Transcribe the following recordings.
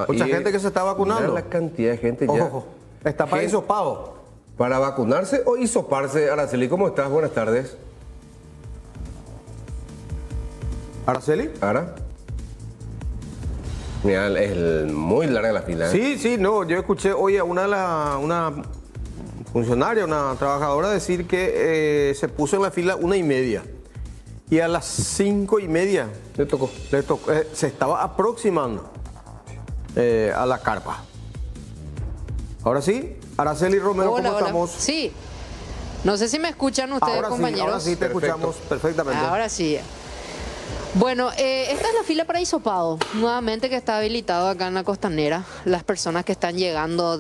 Mucha gente que se está vacunando. Mira la cantidad de gente ya. Ojo, está para hisopado. ¿Para vacunarse o hisoparse? Araceli, ¿cómo estás? Buenas tardes. ¿Araceli? ¿Ara? Mira, es muy larga la fila. Sí, sí, no, yo escuché hoy a una funcionaria, una trabajadora decir que se puso en la fila 1:30 y a las 5:30 Le tocó. se estaba aproximando a la carpa. Ahora sí, Araceli Romero, Hola, ¿cómo hola. estamos? Sí. No sé si me escuchan ustedes, Ahora compañeros. sí te Perfecto. escuchamos perfectamente. Ahora sí. Bueno, esta es la fila para hisopado, nuevamente que está habilitado acá en la Costanera. Las personas que están llegando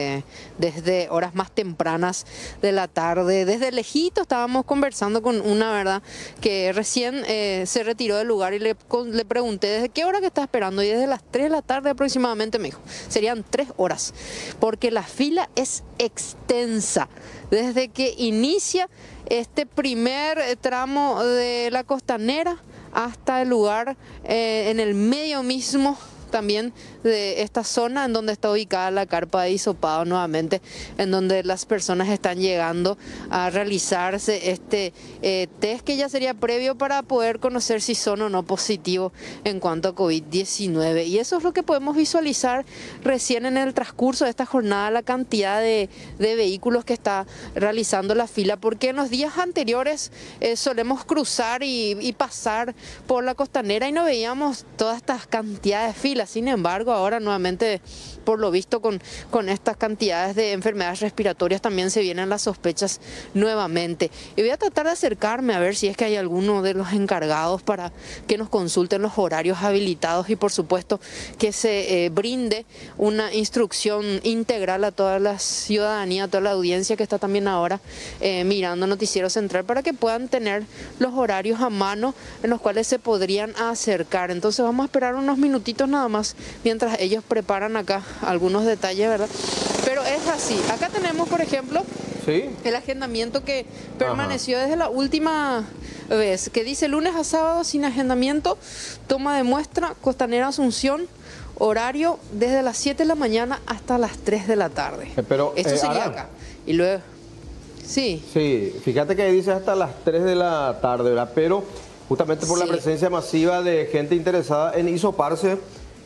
desde horas más tempranas de la tarde, desde lejito estábamos conversando con una, ¿verdad? Que recién se retiró del lugar y le pregunté desde qué hora que está esperando y desde las 3 de la tarde aproximadamente me dijo, serían 3 horas, porque la fila es extensa. Desde que inicia este primer tramo de la Costanera hasta el lugar en el medio mismo también de esta zona en donde está ubicada la carpa de hisopado nuevamente, en donde las personas están llegando a realizarse este test que ya sería previo para poder conocer si son o no positivos en cuanto a COVID-19. Y eso es lo que podemos visualizar recién en el transcurso de esta jornada, la cantidad de vehículos que está realizando la fila, porque en los días anteriores solemos cruzar y pasar por la Costanera y no veíamos todas estas cantidades de filas. Sin embargo, ahora nuevamente, por lo visto, con estas cantidades de enfermedades respiratorias también se vienen las sospechas nuevamente. Y voy a tratar de acercarme a ver si es que hay alguno de los encargados para que nos consulten los horarios habilitados y, por supuesto, que se brinde una instrucción integral a toda la ciudadanía, a toda la audiencia que está también ahora mirando Noticiero Central, para que puedan tener los horarios a mano en los cuales se podrían acercar. Entonces vamos a esperar unos minutitos nada más mientras ellos preparan acá algunos detalles, ¿verdad? Pero es así. Acá tenemos, por ejemplo, Sí. el agendamiento que permaneció desde la última vez, que dice lunes a sábado sin agendamiento, toma de muestra, Costanera Asunción, horario desde las 7 de la mañana hasta las 3 de la tarde. Pero, Esto sería Ara, acá. Y luego, sí. Sí, fíjate que dice hasta las 3 de la tarde, ¿verdad? Pero justamente por la Sí. presencia masiva de gente interesada en hisoparse,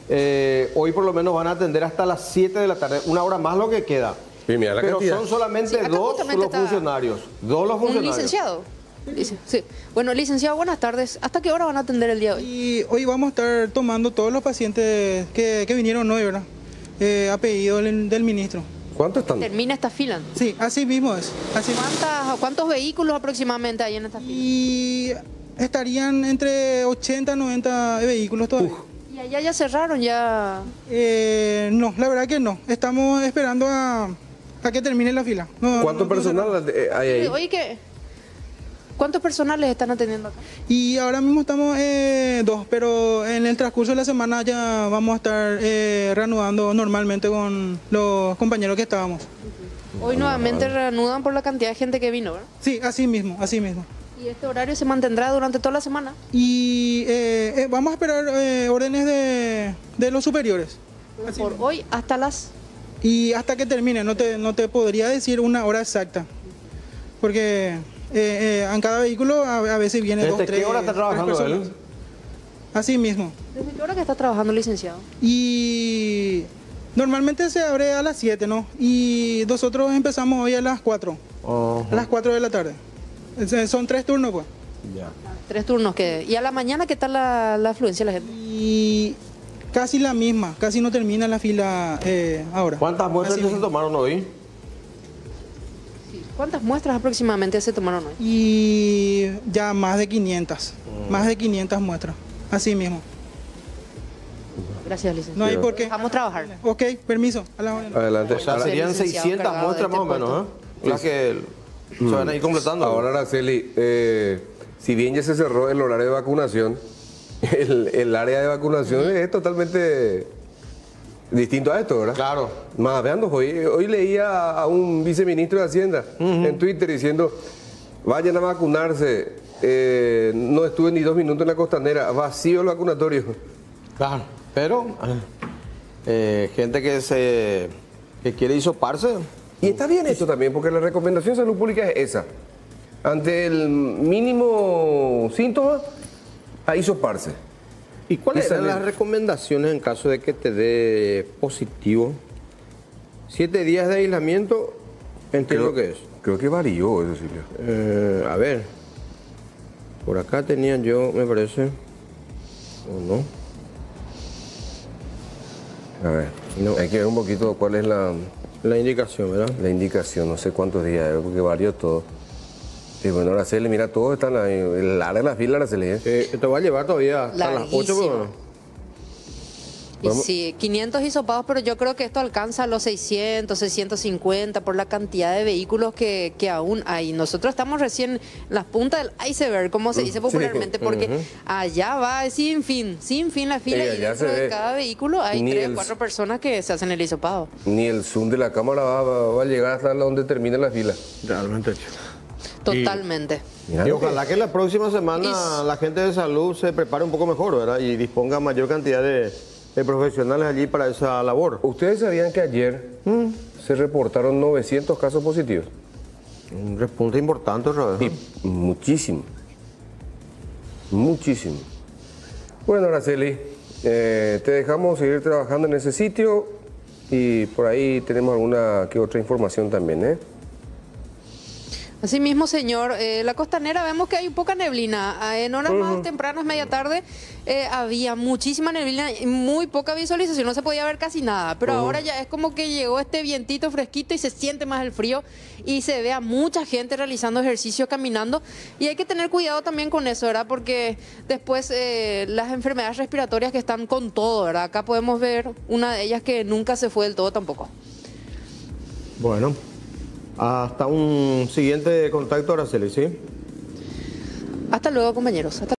hoy por lo menos van a atender hasta las 7 de la tarde, una hora más lo que queda. Sí, mira la Pero cantidad. son solamente Sí, acá dos justamente los está funcionarios. Dos los Un funcionarios. licenciado. Sí. Bueno, licenciado, buenas tardes. ¿Hasta qué hora van a atender el día de hoy? Y hoy vamos a estar tomando todos los pacientes que vinieron hoy, ¿verdad? A pedido del ministro. ¿Cuántos están? Termina esta fila. Sí, así mismo es. Así. ¿Cuántos vehículos aproximadamente hay en esta fila? Y estarían entre 80 y 90 vehículos todavía. Y allá ya cerraron, ya. No, la verdad que no. Estamos esperando a que termine la fila. ¿Cuánto personal hay ahí? Oye, ¿cuántos personales están atendiendo acá? Y ahora mismo estamos dos, pero en el transcurso de la semana ya vamos a estar reanudando normalmente con los compañeros que estábamos. Hoy nuevamente reanudan por la cantidad de gente que vino, ¿verdad? Sí, así mismo, así mismo. ¿Y este horario se mantendrá durante toda la semana? Y vamos a esperar órdenes de los superiores. Así Por mismo. hoy hasta las... Y hasta que termine, no te podría decir una hora exacta. Porque en cada vehículo a veces viene ¿Desde dos, tres. qué hora está trabajando tres personas. él? Así mismo. ¿Desde qué hora que está trabajando, licenciado? Y normalmente se abre a las 7, ¿no? Y nosotros empezamos hoy a las 4. A las 4 de la tarde. Son 3 turnos, pues. Ya. 3 turnos. ¿Y a la mañana qué tal la afluencia de la gente? Y casi la misma, casi no termina la fila ahora. ¿Cuántas muestras Así ya se mismo. tomaron hoy? ¿Cuántas muestras aproximadamente se tomaron hoy? Y ya más de 500. Más de 500 muestras. Así mismo. Gracias, licenciado. No hay por qué. Vamos a trabajar. Ok, permiso. A la orden. Adelante. O sea, Ahora- serían licenciado 600 encargado de muestras este más o menos, ¿eh? Las que se van a ir completando. Ahora, Araceli, si bien ya se cerró el horario de vacunación, el área de vacunación es totalmente distinto a esto, ¿verdad? Claro. Más veando, hoy leía a un viceministro de Hacienda en Twitter diciendo, vayan a vacunarse, no estuve ni 2 minutos en la Costanera, vacío el vacunatorio. Claro. Pero gente que quiere hisoparse. Y está bien esto también, porque la recomendación de salud pública es esa. Ante el mínimo síntoma, a hisoparse. ¿Y cuáles Esa eran es- las recomendaciones en caso de que te dé positivo? 7 días de aislamiento, entiendo que es. Creo que varió eso, Silvio. A ver, por acá tenían yo, me parece, o no. A ver, No. hay que ver un poquito cuál es La indicación, ¿verdad? la indicación, no sé cuántos días, porque varió todo. Y bueno, Araceli, mira, todos están ahí, el área de la fila, Araceli. Te va a llevar todavía hasta las 8, Larguísimo. pero no. Y sí, 500 hisopados, pero yo creo que esto alcanza a los 600, 650 por la cantidad de vehículos que aún hay. Nosotros estamos recién en las puntas del iceberg, como se dice popularmente, porque allá va sin fin la fila Y y allá dentro se de ve. cada vehículo hay Ni 3 el- o 4 personas que se hacen el hisopado. Ni el zoom de la cámara va a llegar hasta donde termina la fila. Realmente. Totalmente. Mirá Y lo que- ojalá que la próxima semana Y- la gente de salud se prepare un poco mejor, ¿verdad? Y disponga mayor cantidad de profesionales allí para esa labor. ¿Ustedes sabían que ayer se reportaron 900 casos positivos? Un repunte importante otra vez. Y muchísimo. Muchísimo. Bueno, Araceli, te dejamos seguir trabajando en ese sitio y por ahí tenemos alguna que otra información también, ¿eh? Así mismo, señor, la costanera vemos que hay poca neblina. En horas más tempranas, media tarde, había muchísima neblina y muy poca visualización, no se podía ver casi nada. Pero ahora ya es como que llegó este vientito fresquito y se siente más el frío y se ve a mucha gente realizando ejercicio, caminando. Y hay que tener cuidado también con eso, ¿verdad? Porque después las enfermedades respiratorias que están con todo, ¿verdad? Acá podemos ver una de ellas que nunca se fue del todo tampoco. Bueno, hasta un siguiente contacto, Araceli, ¿sí? Hasta luego, compañeros. Hasta